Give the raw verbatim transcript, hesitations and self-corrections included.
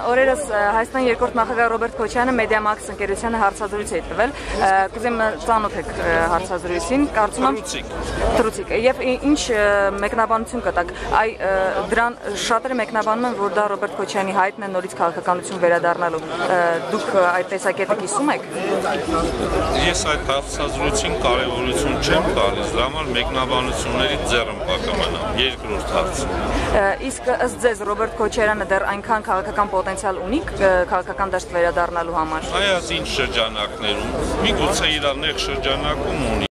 Օրերս Հայաստանի երկրորդ նախագահ Ռոբերտ Քոչյանը Մեդիամաքս ընկերությանը հարցազրույց է տվել։ Կուզեմ ծանոթ եք հարցազրույցին, կարծում եմ Թրուցիկ։ Եվ ինչ մեկնաբանություն կտաք։ Այ դրան շատերը մեկնաբանում են, որ դա Ռոբերտ Քոչյանի հայտն է նորից քաղաքականություն վերադառնալու։ Դուք այդ տեսակետը կիսում եք։ Ես այդ հարցազրույցին կարևորություն չեմ տալիս, դրա համար մեկնաբանություններից ձեռն պակամանամ։ Երկրորդ հարց։ Իսկ ըստ ձեզ Ռոբերտ Քոչարյանը դեռ այնքան քաղաքական պոտենցիալ ունի քաղաքական դաշտ վերադառնալու համար։ Այ այս ինչ շրջանակներում, միգուցե իր նեղ շրջանակում ունի։